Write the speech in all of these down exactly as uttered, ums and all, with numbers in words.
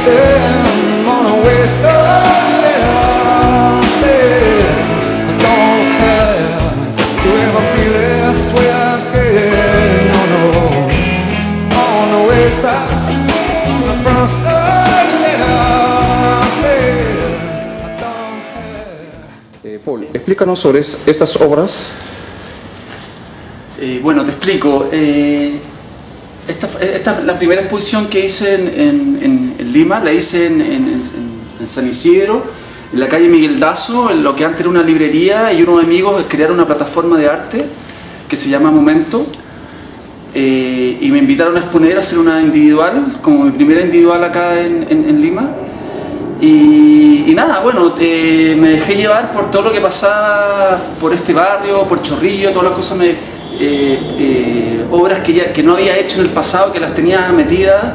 them on a waste of little stay. I don't have to ever feel this way again. No, no, on a waste of the first little stay. I don't have. Eh, Paul, explícanos sobre es- estas obras. Eh, bueno, te explico. Eh, esta, esta es la primera exposición que hice en, en, en, en Lima, la hice en, en, en, en San Isidro, en la calle Miguel Dazo, en lo que antes era una librería, y unos amigos crearon una plataforma de arte que se llama Momento, eh, y me invitaron a exponer, a hacer una individual, como mi primera individual acá en, en, en Lima. Y, y nada, bueno, eh, me dejé llevar por todo lo que pasaba por este barrio, por Chorrillo, todas las cosas, me, eh, eh, obras que, ya, que no había hecho en el pasado, que las tenía metidas.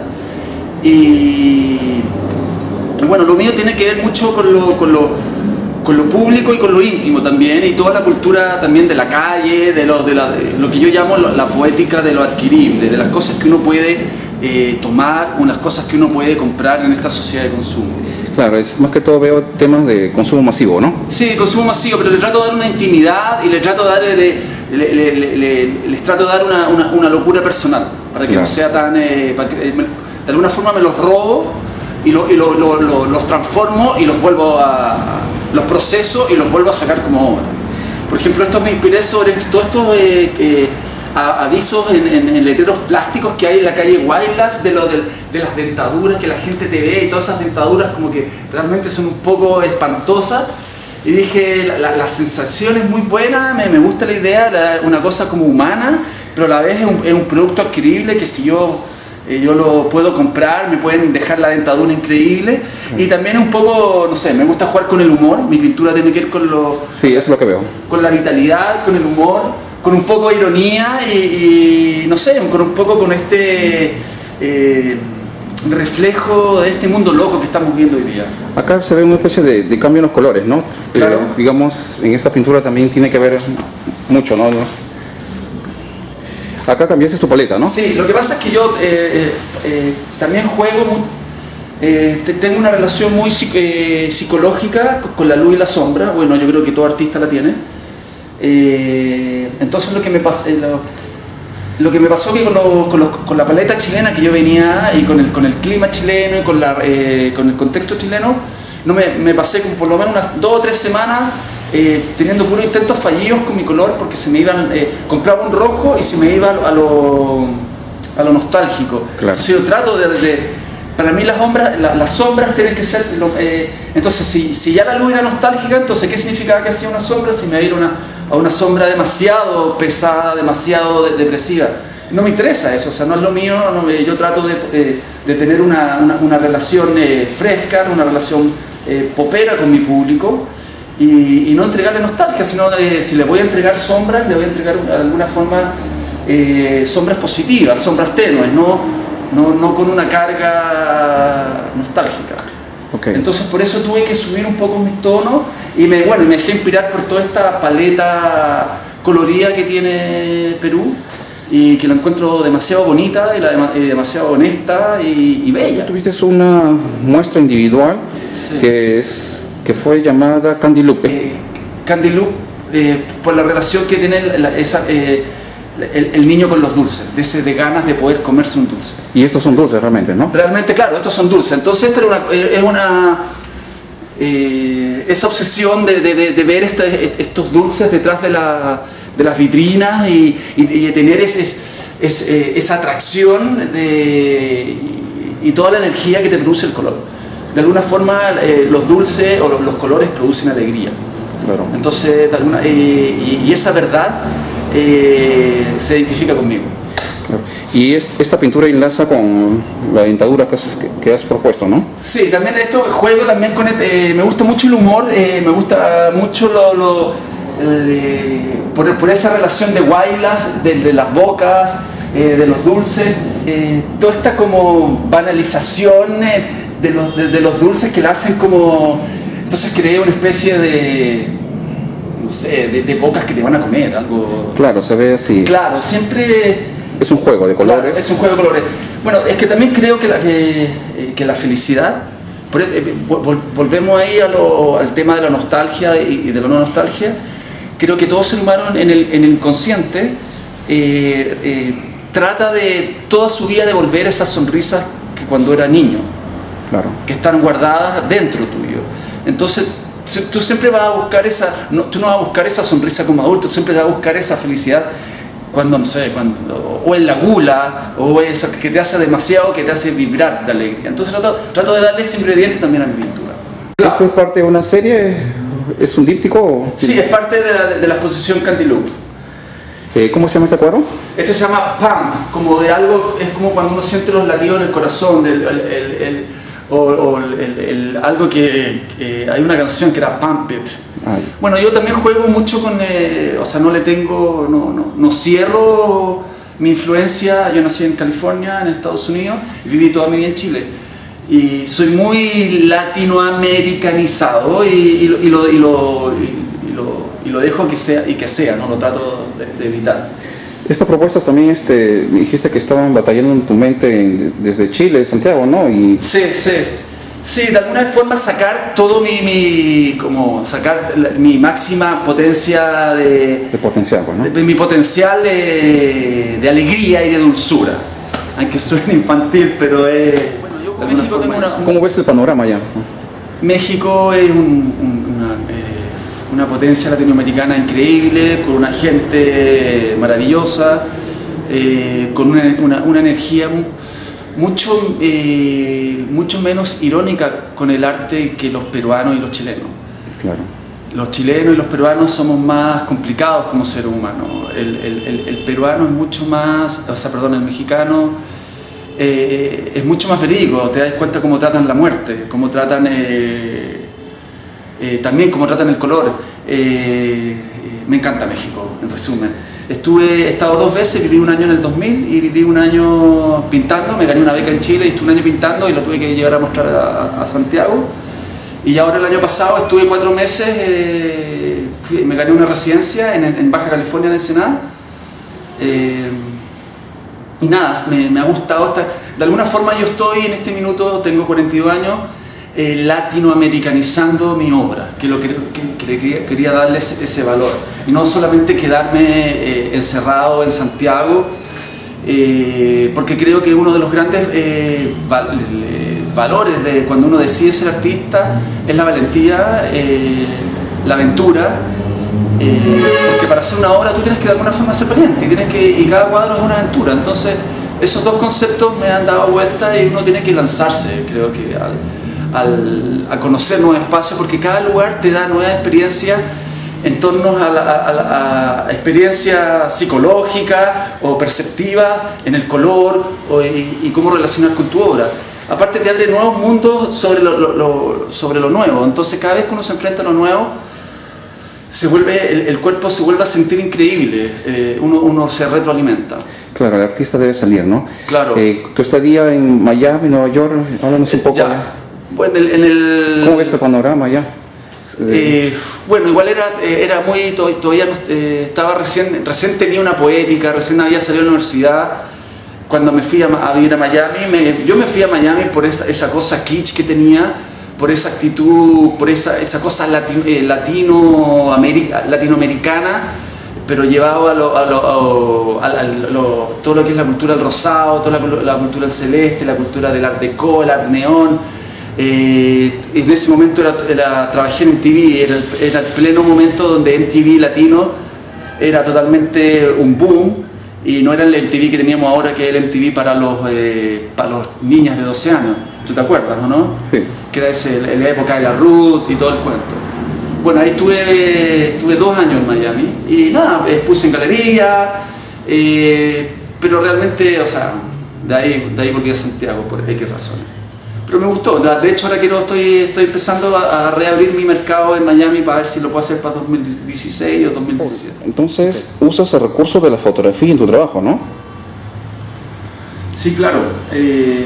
Y, y bueno, lo mío tiene que ver mucho con lo, con, lo, con lo público y con lo íntimo también, y toda la cultura también de la calle, de lo, de la, de lo que yo llamo la poética de lo adquirible, de las cosas que uno puede eh, tomar, unas cosas que uno puede comprar en esta sociedad de consumo. Claro, es más que todo veo temas de consumo masivo, ¿no? Sí, consumo masivo, pero le trato de dar una intimidad y le trato de dar, de, de, le, le, le, le, les trato de dar una, una, una locura personal, para que Claro. no sea tan... Eh, para que, eh, me- de alguna forma me los robo y, lo, y lo, lo, lo, los transformo y los vuelvo a... los proceso y los vuelvo a sacar como obra. Por ejemplo, esto me inspiré sobre todos estos eh, eh, a- avisos en, en, en letreros plásticos que hay en la calle Guaylas, de, lo, de, de las dentaduras que la gente te ve, y todas esas dentaduras como que realmente son un poco espantosas. Y dije, la, la, la sensación es muy buena, me, me gusta la idea, la, una cosa como humana, pero a la vez es un, es un producto adquirible que si yo, eh, yo lo puedo comprar, me pueden dejar la dentadura increíble. Y también un poco, no sé, me gusta jugar con el humor, mi pintura tiene que ver con, lo, Sí, eso es lo que veo. con la vitalidad, con el humor, con un poco de ironía y, y no sé, con un poco con este eh, reflejo de este mundo loco que estamos viendo hoy día. Acá se ve una especie de, de cambio en los colores, ¿no? Claro. Eh, digamos, en esta pintura también tiene que ver mucho, ¿no? Acá cambiaste tu paleta, ¿no? Sí, lo que pasa es que yo eh, eh, también juego, mu- eh, te- tengo una relación muy psic- eh, psicológica con, con la luz y la sombra. Bueno, yo creo que todo artista la tiene. Eh, entonces lo que me pasó, eh, lo, lo que me pasó que con, lo- con, los- con la paleta chilena que yo venía y con el, con el clima chileno y con, la, eh, con el contexto chileno, no me, me pasé como por lo menos unas dos o tres semanas eh, teniendo puros intentos fallidos con mi color, porque se me iban, eh, compraba un rojo y se me iba a lo, a lo, a lo nostálgico. Claro. Entonces yo trato de, de- para mí las sombras, la- las sombras tienen que ser, lo- eh, entonces si, si ya la luz era nostálgica, entonces ¿qué significaba que hacía una sombra? Si me iba a una, a una sombra demasiado pesada, demasiado de- depresiva. No me interesa eso, o sea, no es lo mío, no me- yo trato de, eh, de tener una, una, una relación eh, fresca, una relación eh, popera con mi público, y, y no entregarle nostalgia, sino eh, si le voy a entregar sombras, le voy a entregar de alguna forma eh, sombras positivas, sombras tenues, no, no, no con una carga nostálgica. Ok. Entonces por eso tuve que subir un poco mis tonos y me, bueno, me dejé inspirar por toda esta paleta colorida que tiene Perú, y que la encuentro demasiado bonita y la dema- eh, demasiado honesta y, y bella. Tuviste una muestra individual Sí. que es que fue llamada Candy Loop. Eh, Candy Loop, eh, por la relación que tiene la- la- esa, eh, el, el niño con los dulces, de, ese, de ganas de poder comerse un dulce. Y estos son dulces realmente, ¿no? Realmente, claro, estos son dulces. Entonces, esta era una, eh, es una. eh, esa obsesión de, de- de- de ver esta- estos dulces detrás de, la- de las vitrinas y, y- y de tener ese, es- eh, esa atracción de, y, y toda la energía que te produce el color. De alguna forma, eh, los dulces o los, los colores producen alegría. Claro. Entonces, de alguna- eh, y, y esa verdad eh, se identifica conmigo. Claro. Y es- esta pintura enlaza con la dentadura que has, que- que has propuesto, ¿no? Sí, también esto juego también con este, eh, me gusta mucho el humor, eh, me gusta mucho lo, lo- el, eh, por, por esa relación de Guaylas, de, de las bocas, eh, de los dulces, eh, toda esta como banalización eh, de, los, de, de los dulces que la hacen como, entonces creé una especie de, no sé, de, de bocas que te van a comer, algo. Claro, se ve así. Claro, siempre es un juego de colores. Claro, es un juego de colores. Bueno, es que también creo que la, que, eh, que la felicidad, por eso, eh, vol, volvemos ahí a lo, al tema de la nostalgia y, y de la no nostalgia. Creo que todo ser humano en el, en el inconsciente eh, eh, trata de toda su vida devolver esas sonrisas que cuando era niño, claro, que están guardadas dentro tuyo. Entonces tú siempre vas a buscar esa, no, tú no vas a buscar esa sonrisa como adulto, tú siempre vas a buscar esa felicidad cuando, no sé, cuando, o en la gula, o esa que te hace demasiado, que te hace vibrar de alegría. Entonces trato, trato de darle ese ingrediente también a mi pintura. ¿Esto es parte de una serie? ¿Es un díptico? O... Sí, es parte de la, de la exposición Candiloop. Eh, ¿Cómo se llama este cuadro? Este se llama Pump, como de algo, es como cuando uno siente los latidos en el corazón, del, el, el, el, o, o el, el, el, algo que, que hay una canción que era Pump It. Ay. Bueno, yo también juego mucho con, eh, o sea, no le tengo, no, no, no cierro mi influencia. Yo nací en California, en Estados Unidos, y viví toda mi vida en Chile. Y soy muy latinoamericanizado y, y, y, lo, y, lo, y, y, lo, y lo dejo que sea, y que sea, ¿no? Lo trato de, de evitar. Estas propuestas también, este, me dijiste que estaban batallando en tu mente en, desde Chile, Santiago, ¿no? Y... Sí, sí. Sí, de alguna forma sacar todo mi, mi como sacar la, mi máxima potencia de... De potencial, ¿no? De, de mi potencial de, de alegría y de dulzura. Aunque suene infantil, pero es... Bueno, yo con México tengo una... ¿Cómo ves el panorama allá? México es un, un, una, eh, una potencia latinoamericana increíble, con una gente maravillosa, eh, con una, una, una energía mucho, eh, mucho menos irónica con el arte que los peruanos y los chilenos. Claro. Los chilenos y los peruanos somos más complicados como ser humano. El, el, el, el peruano es mucho más, o sea, perdón, el mexicano eh, es mucho más verídico. Te das cuenta cómo tratan la muerte, cómo tratan, eh, eh, también cómo tratan el color. Eh, me encanta México, en resumen. Estuve, he estado dos veces, viví un año en el dos mil y viví un año pintando. Me gané una beca en Chile y estuve un año pintando y lo tuve que llevar a mostrar a, a Santiago. Y ahora el año pasado estuve cuatro meses, eh, fui, me gané una residencia en, en Baja California, en Ensenada. Eh, y nada, me, me ha gustado. Esta, de alguna forma yo estoy en este minuto, tengo cuarenta y dos años, eh, latinoamericanizando mi obra, que, lo que, que, que quería, quería darle ese, ese valor. Y no solamente quedarme eh, encerrado en Santiago, eh, porque creo que uno de los grandes eh, val, valores de cuando uno decide ser artista es la valentía, eh, la aventura, eh, porque para hacer una obra tú tienes que de alguna forma ser valiente y, tienes que, y cada cuadro es una aventura. Entonces esos dos conceptos me han dado vuelta y uno tiene que lanzarse, creo que al, al, a conocer nuevos espacios, porque cada lugar te da nuevas experiencias en torno a, la, a, la, a experiencias psicológicas o perceptivas en el color o, y, y cómo relacionar con tu obra. Aparte te abre nuevos mundos sobre lo, lo, lo, sobre lo nuevo. Entonces cada vez que uno se enfrenta a lo nuevo, se vuelve, el, el cuerpo se vuelve a sentir increíble, eh, uno, uno se retroalimenta. Claro, el artista debe salir, ¿no? Claro. Eh, tu estadía en Miami, Nueva York, háblanos un poco. Ya. Bueno, en el, en el, ¿Cómo ves el panorama allá? Eh, bueno, igual era, era muy, todavía eh, estaba recién, recién tenía una poética, recién había salido de la universidad. Cuando me fui a, a vivir a Miami, me, yo me fui a Miami por esa, esa cosa kitsch que tenía, por esa actitud, por esa, esa cosa latino, eh, latino latinoamericana, pero llevado a, lo, a, lo, a, a lo, todo lo que es la cultura del rosado, toda la, la cultura del celeste, la cultura del art déco, el art neón. Eh, en ese momento era, era, trabajé en M T V, era el, era el pleno momento donde M T V latino era totalmente un boom y no era el M T V que teníamos ahora, que es el M T V para los, eh, para los niñas de doce años. ¿Tú te acuerdas o no? Sí. Que era ese, la época de la Ruth y todo el cuento. Bueno, ahí estuve, estuve dos años en Miami y nada, expuse en galería, eh, pero realmente, o sea, de ahí, de ahí volví a Santiago por X razones. Pero me gustó, de hecho ahora quiero, estoy, estoy empezando a, a reabrir mi mercado en Miami para ver si lo puedo hacer para dos mil dieciséis o dos mil diecisiete. Entonces usas el recurso de la fotografía en tu trabajo, ¿no? Sí, claro. Eh,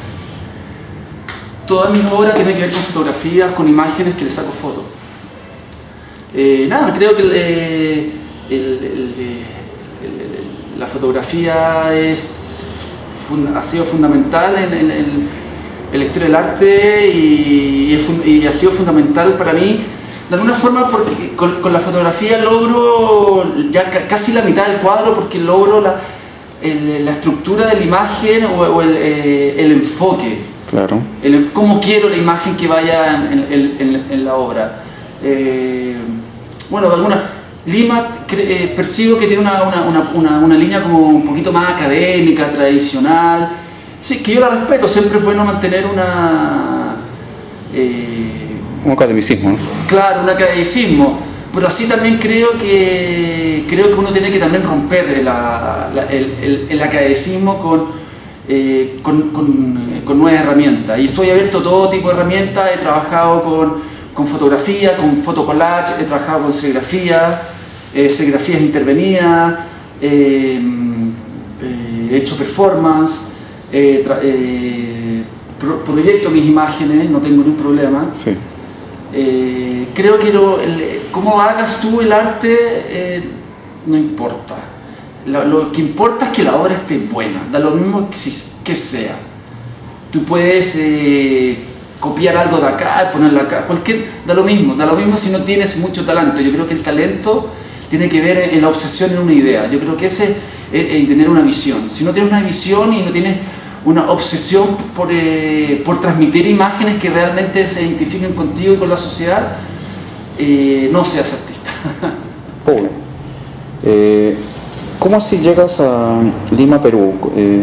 todas mis obras tienen que ver con fotografías, con imágenes que le saco fotos. Eh, nada, creo que el, el, el, el, el, la fotografía es, ha sido fundamental en, en, en, en la historia del arte y, y, y ha sido fundamental para mí. De alguna forma, porque con, con la fotografía logro ya ca, casi la mitad del cuadro, porque logro la, el, la estructura de la imagen o, o el, eh, el enfoque. Claro. El, cómo quiero la imagen que vaya en, en, en, en la obra. Eh, bueno, de alguna... Lima eh, percibo que tiene una, una, una, una, una línea como un poquito más académica, tradicional. Sí, que yo la respeto, siempre es bueno mantener una... Eh, un academicismo, ¿no? Claro, un academicismo, pero así también creo que creo que uno tiene que también romper la, la, el, el, el academicismo con, eh, con, con, con nuevas herramientas. Y estoy abierto a todo tipo de herramientas, he trabajado con, con fotografía, con fotocollage, he trabajado con serigrafía, eh, serigrafías intervenidas, eh, eh, he hecho performance, eh, eh, pro, proyecto mis imágenes, no tengo ningún problema. Sí. Eh, creo que lo, el, cómo hagas tú el arte eh, no importa. Lo, lo que importa es que la obra esté buena, da lo mismo que, si, que sea. Tú puedes eh, copiar algo de acá, ponerlo acá, cualquier, da lo mismo, da lo mismo si no tienes mucho talento. Yo creo que el talento tiene que ver en, en la obsesión en una idea. Yo creo que ese es eh, tener una visión. Si no tienes una visión y no tienes una obsesión por, eh, por transmitir imágenes que realmente se identifiquen contigo y con la sociedad, eh, no seas artista. Paul, eh, ¿cómo así llegas a Lima, Perú? Eh...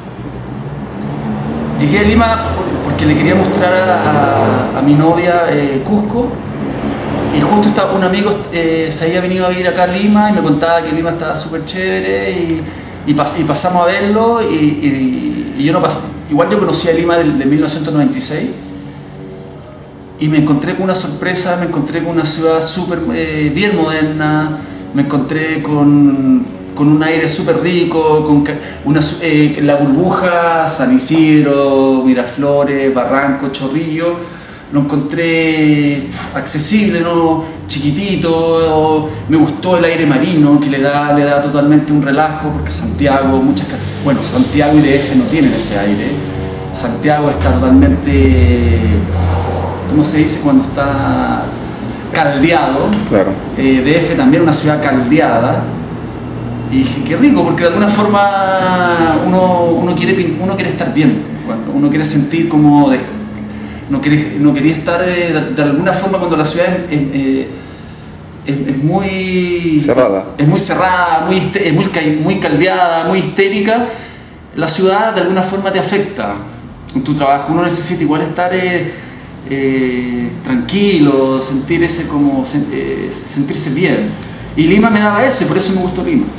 Llegué a Lima porque le quería mostrar a, a, a mi novia eh, Cusco, y justo estaba, un amigo eh, se había venido a vivir acá a Lima y me contaba que Lima estaba súper chévere y, y, pas, y pasamos a verlo y, y, y yo no pasé. Igual yo conocí a Lima de, de mil novecientos noventa y seis y me encontré con una sorpresa, me encontré con una ciudad súper eh, bien moderna, me encontré con, con un aire súper rico, con una, eh, la burbuja, San Isidro, Miraflores, Barranco, Chorrillo. Lo encontré accesible, ¿no? Chiquitito, me gustó el aire marino que le da, le da totalmente un relajo, porque Santiago, muchas, bueno, Santiago y D F no tienen ese aire. Santiago está totalmente, ¿cómo se dice cuando está caldeado? Claro. Eh, D F también una ciudad caldeada. Y dije, qué rico, porque de alguna forma uno, uno, quiere, uno quiere estar bien, cuando uno quiere sentir como... De, No quería, no quería estar eh, de, de alguna forma cuando la ciudad es, es, es, es muy cerrada, es muy cerrada, muy, es muy, muy caldeada, muy histérica. La ciudad de alguna forma te afecta en tu trabajo. Uno necesita igual estar eh, eh, tranquilo, sentir ese como eh, sentirse bien. Y Lima me daba eso y por eso me gustó Lima.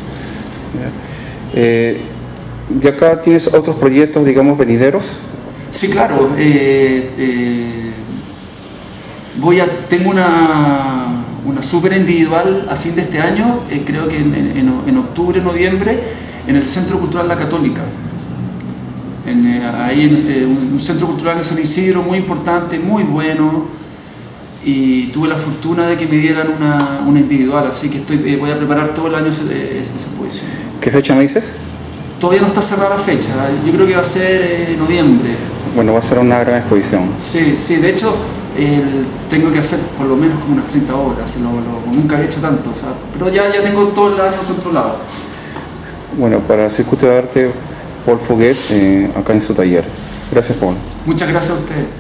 Eh, ¿Y acá tienes otros proyectos, digamos, venideros? Sí, claro. Eh, eh, voy a, tengo una, una súper individual a fin de este año, eh, creo que en, en, en octubre, noviembre, en el Centro Cultural La Católica. En, eh, ahí en eh, un centro cultural en San Isidro muy importante, muy bueno, y tuve la fortuna de que me dieran una, una individual, así que estoy, eh, voy a preparar todo el año esa, esa poesía. ¿Qué fecha me dices? Todavía no está cerrada la fecha, yo creo que va a ser eh, noviembre. Bueno, va a ser una gran exposición. Sí, sí, de hecho el, tengo que hacer por lo menos como unas treinta horas, lo, lo, nunca he hecho tanto, o sea, pero ya, ya tengo todo el año controlado. Bueno, para el Circuito de Arte, Paul Fouguet, eh, acá en su taller. Gracias, Paul. Muchas gracias a ustedes.